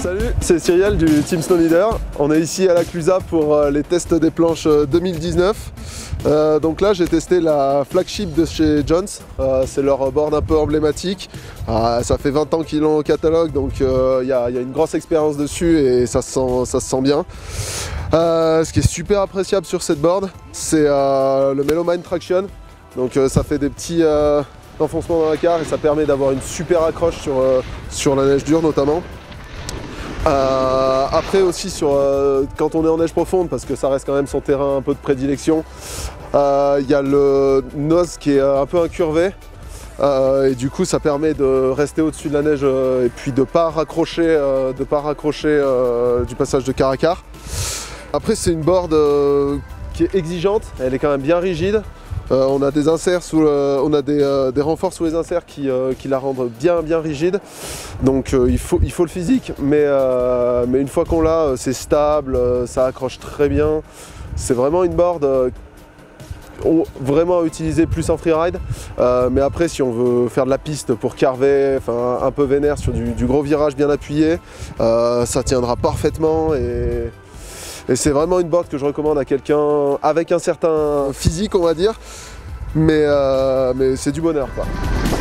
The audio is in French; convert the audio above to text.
Salut, c'est Cyril du Team Snow Leader. On est ici à la Clusa pour les tests des planches 2019. Donc là j'ai testé la flagship de chez Jones, c'est leur board un peu emblématique. Ça fait 20 ans qu'ils l'ont au catalogue, donc il y a une grosse expérience dessus et ça se sent bien. Ce qui est super appréciable sur cette board, c'est le Mellowmine Traction. Donc ça fait des petits enfoncements dans la carre et ça permet d'avoir une super accroche sur la neige dure notamment. Après aussi quand on est en neige profonde, parce que ça reste quand même son terrain un peu de prédilection, il y a le nose qui est un peu incurvé et du coup ça permet de rester au-dessus de la neige et puis de ne pas raccrocher, du passage de quart à quart. Après c'est une board qui est exigeante, elle est quand même bien rigide. On a des inserts des renforts sous les inserts qui la rendent bien rigide. Donc il faut le physique, mais une fois qu'on l'a, c'est stable, ça accroche très bien. C'est vraiment une board vraiment à utiliser plus en freeride. Mais après, si on veut faire de la piste pour carver, enfin un peu vénère sur du gros virage bien appuyé, ça tiendra parfaitement. Et c'est vraiment une board que je recommande à quelqu'un avec un certain physique, on va dire, mais c'est du bonheur, quoi.